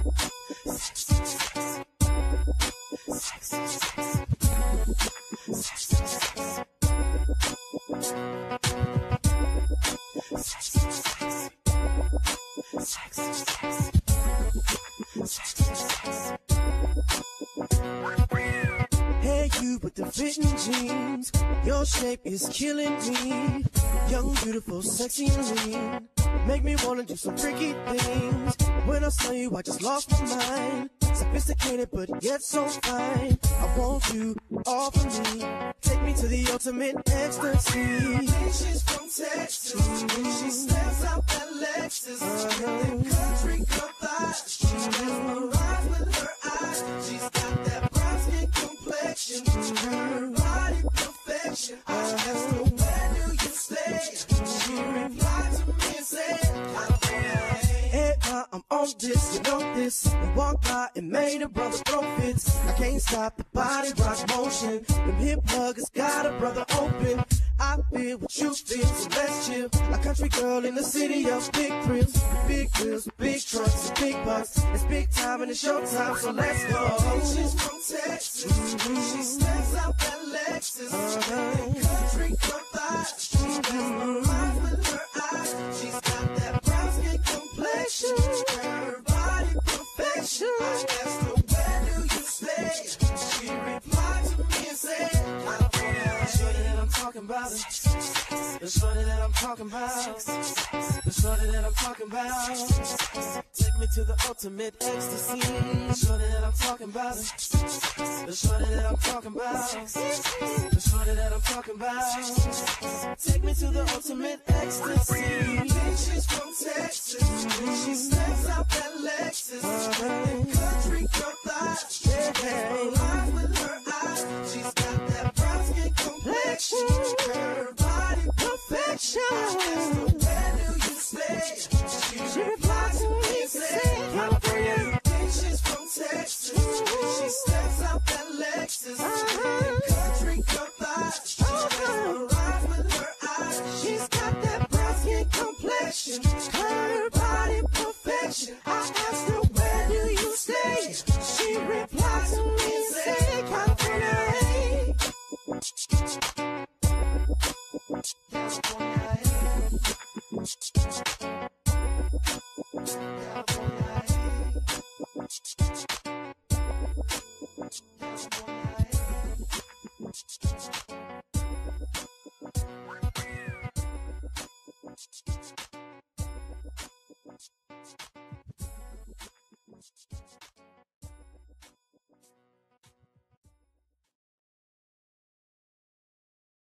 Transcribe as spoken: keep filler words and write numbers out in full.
Hey, you with the fitting jeans, your shape is killing me. Young, beautiful, sexy and lean, make me wanna do some freaky things. When I saw you, I just lost my mind. Sophisticated, but yet so fine. I want you all for me. Take me to the ultimate ecstasy. She's from Texas. Mm-hmm. She steps out that Lexus. Uh-huh. That country girl thighs. She mesmerized with her eyes. She's got that brown skin complexion. Mm-hmm. Her body perfection. I asked her, where do you stay? She replied to me and said, hey, ma, I'm on this, you know this. We walked by and made a brother throw fits. I can't stop the body rock motion. Them hip huggers got a brother open. I feel what you feel, so let's chill. A country girl in the city of big thrills, big wheels, big trucks, and big bucks. It's big time and it's show time, so let's go. She's from Texas. Mm-hmm. She steps out that Lexus. Uh-huh. That country girl thighs. She mesmerized with her eyes. She's got that brown skin complexion. Her body perfection. I asked her, where do you stay? She replied to me and said, California. Shorty that I'm talking about. The shorty that I'm talking about. The shorty that I'm talking about. Take me to the ultimate ecstasy. The shorty that I'm talking about. The shorty that I'm talking about. The shorty that I'm talking about. Take me to the ultimate ecstasy. She's from Texas. She steps out that Lexus. That country girl thighs. Mesmerized with her eyes. She's got that brown skin complexion. Her body perfection. I asked her, where do you stay? She replied to me and said, California. She's from Texas. She steps out that Lexus. That country girl thighs. She's mesmerized with her eyes. She's got that brown skin complexion. Her body perfection. I asked her,